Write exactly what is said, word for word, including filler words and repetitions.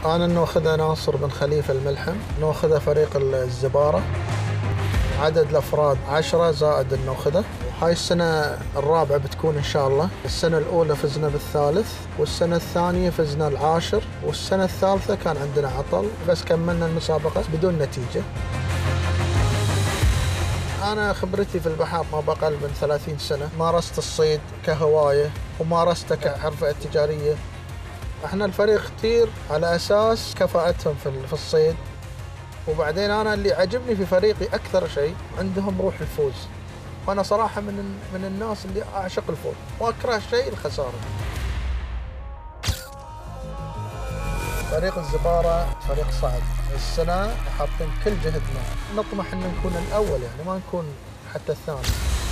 أنا ناخذها ناصر بن خليفة الملحم، ناخذها فريق الزبارة. عدد الأفراد عشرة زائد الناخذة. هاي السنة الرابعة بتكون إن شاء الله. السنة الأولى فزنا بالثالث، والسنة الثانية فزنا العاشر، والسنة الثالثة كان عندنا عطل بس كملنا المسابقة بدون نتيجة. أنا خبرتي في البحر ما بقل من ثلاثين سنة. مارست الصيد كهواية ومارسته كحرفة تجارية. احنا الفريق اختير على أساس كفاءتهم في الصيد، وبعدين أنا اللي عجبني في فريقي أكثر شيء عندهم روح الفوز. وأنا صراحة من من الناس اللي أعشق الفوز وأكره شيء الخسارة. فريق الزبارة فريق صعب. السنة حاطين كل جهدنا، نطمح أن نكون الأول يعني ما نكون حتى الثاني.